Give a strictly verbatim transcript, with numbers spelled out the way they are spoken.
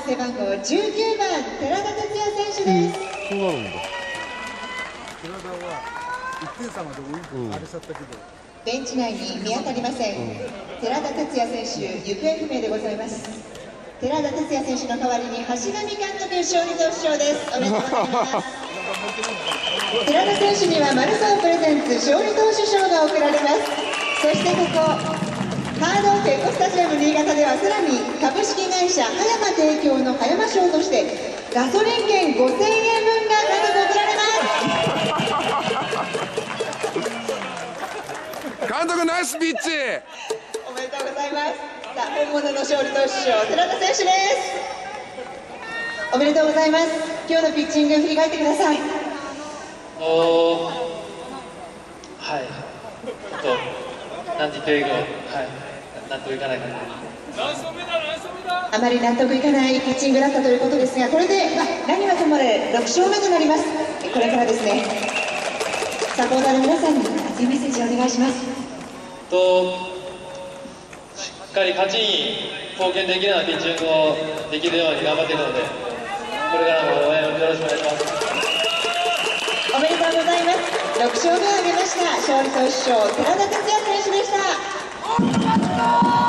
背番号じゅうきゅうばん寺田哲也選手です。 そうなるんだ。 寺田はいってん差まで追い、あれしちゃったけどベンチ内に見当たりません、うん、寺田哲也選手行方不明でございます。寺田哲也選手の代わりに橋上監督勝利投手賞です。おめでとうございます寺田選手にはマルサオプレゼンツ勝利投手賞が贈られます。そしてここハードオフエコスタジアム新潟ではさらに株式会社葉山提供の葉山賞としてガソリン券ごせんえんぶんが監督贈られます。 監督ナイスピッチ。 おめでとうございます。さあ本物の勝利投手賞寺田選手です。おめでとうございます。今日のピッチング振り返ってください。 おはいちょっとなんて言っていいか、はい、納得いかないかな。 あまり納得いかないピッチングだったということですが、これで、まあ、何はともあれろく勝目となります。これからですね、サポーターの皆さんに熱いメッセージをお願いします。 としっかり勝ちに貢献できるようなピッチングをできるように頑張っていくので、これからも応援をよろしくお願いします。 おめでとうございます。ろく勝目を挙げました勝利投手賞寺田哲也選手でした。